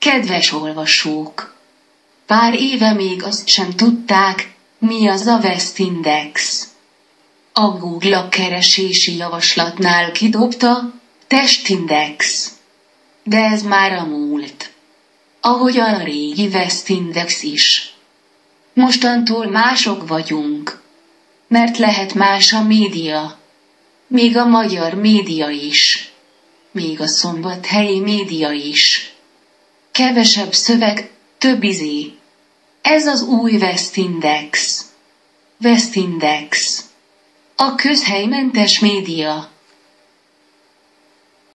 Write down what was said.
Kedves olvasók! Pár éve még azt sem tudták, mi az a Westindex. A Google a keresési javaslatnál kidobta Testindex. De ez már a múlt. Ahogyan a régi Westindex is. Mostantól mások vagyunk. Mert lehet más a média. Még a magyar média is. Még a szombathelyi média is. Kevesebb szöveg, több izé. Ez az új Westindex. Westindex. A közhelymentes média.